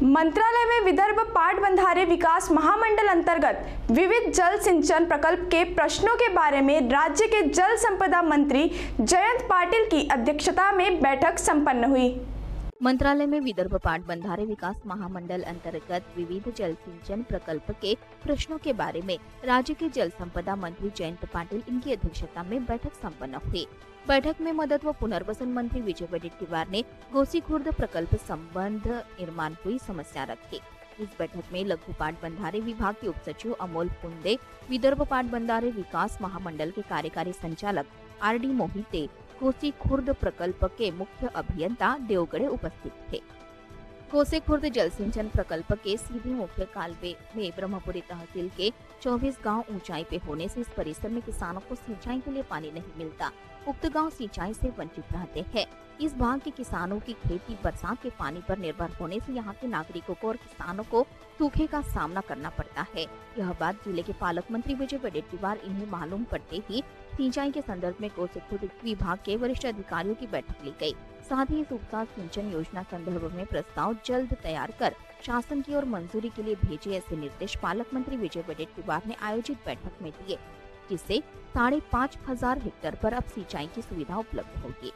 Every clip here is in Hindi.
मंत्रालय में विदर्भ पाट बंधारे विकास महामंडल अंतर्गत विविध जल सिंचन प्रकल्प के प्रश्नों के बारे में राज्य के जल संपदा मंत्री जयंत पाटिल की अध्यक्षता में बैठक संपन्न हुई। मंत्रालय में विदर्भ पाट बंधारे विकास महामंडल अंतर्गत विविध जल सिंचन प्रकल्प के प्रश्नों के बारे में राज्य के जल संपदा मंत्री जयंत पाटिल इनकी अध्यक्षता में बैठक संपन्न हुई। बैठक में मदद व पुनर्वसन मंत्री विजय वडेट्टीवार ने गोसी खुर्द प्रकल्प संबंध निर्माण हुई समस्या रखी। इस बैठक में लघु पाट बंधारे विभाग के उप सचिव अमोल पुंडे, विदर्भ पाट बंधारे विकास महामंडल के कार्यकारी संचालक RD मोहिते, गोसी खुर्द प्रकल्प के मुख्य अभियंता देवगढ़े उपस्थित थे। गोसी खुर्द जल सिंचन प्रकल्प के सीधे मुख्य कालवे में ब्रह्मपुरी तहसील के 24 गांव ऊंचाई पे होने से इस परिसर में किसानों को सिंचाई के लिए पानी नहीं मिलता। उक्त गांव सिंचाई से वंचित रहते हैं। इस भाग के किसानों की खेती बरसात के पानी पर निर्भर होने से यहाँ के नागरिकों को और किसानों को सूखे का सामना करना पड़ता है। यह बात जिले के पालक मंत्री विजय वडेट्टीवार इन्हें मालूम पड़ते ही सिंचाई के संदर्भ में गोसी खुर्द विभाग के वरिष्ठ अधिकारियों की बैठक ली गई। साथ ही इस उपसा सिंचन योजना संदर्भ में प्रस्ताव जल्द तैयार कर शासन की ओर मंजूरी के लिए भेजे, ऐसे निर्देश पालक मंत्री विजय वडेट्टीवार ने आयोजित बैठक में दिए, जिससे 5,500 हेक्टेयर पर अब सिंचाई की सुविधा उपलब्ध होगी।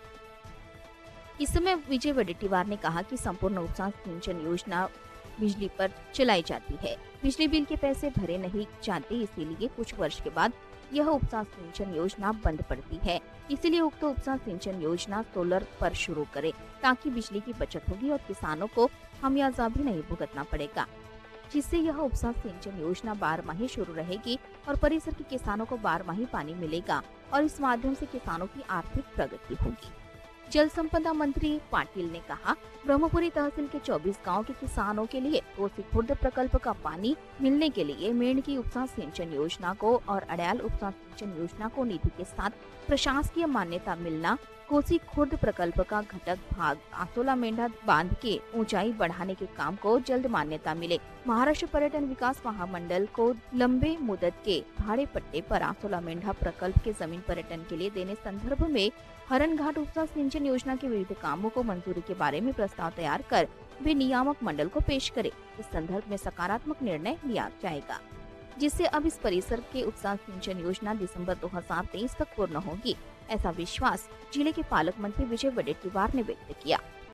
इस समय विजय वडेट्टीवार ने कहा कि संपूर्ण उपसा सिंचन योजना बिजली पर चलाई जाती है। बिजली बिल के पैसे भरे नहीं जाते, इसीलिए कुछ वर्ष के बाद यह उपसा सिंचन योजना बंद पड़ती है। इसलिए उक्त उपसा सिंचन योजना सोलर पर शुरू करें, ताकि बिजली की बचत होगी और किसानों को खामियाजा भी नहीं भुगतना पड़ेगा, जिससे यह उपसा सिंचन योजना बारमाही शुरू रहेगी और परिसर के किसानों को बारमाही पानी मिलेगा और इस माध्यम से किसानों की आर्थिक प्रगति होगी। जल संपदा मंत्री पाटिल ने कहा, ब्रह्मपुरी तहसील के 24 गांव के किसानों के लिए गोसी खुर्द प्रकल्प का पानी मिलने के लिए मेंढकी उपसा सिंचन योजना को और अड़याल उपसा सिंचन योजना को निधि के साथ प्रशासकीय मान्यता मिलना, गोसी खुर्द प्रकल्प का घटक भाग आसोला मेंढा बांध के ऊंचाई बढ़ाने के काम को जल्द मान्यता मिले, महाराष्ट्र पर्यटन विकास महामंडल को लंबे मुदत के भाड़े पट्टे पर आसोला मेंढा प्रकल्प के जमीन पर्यटन के लिए देने संदर्भ में हरन घाट उपसा सिंचन योजना के विविध कामों को मंजूरी के बारे में प्रस्ताव तैयार कर वे नियामक मंडल को पेश करे। इस संदर्भ में सकारात्मक निर्णय लिया जाएगा, जिससे अब इस परिसर के उपसा सिंचन योजना दिसंबर 2023 तक पूर्ण होगी। ऐसा विश्वास जिले के पालक मंत्री विजय वडेट्टीवार ने व्यक्त किया।